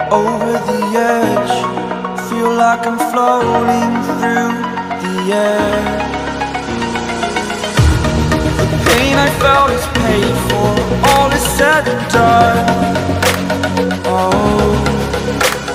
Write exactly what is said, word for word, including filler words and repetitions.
over the edge. Feel like I'm floating through the air. The pain I felt is paid for, all is said and done. Oh,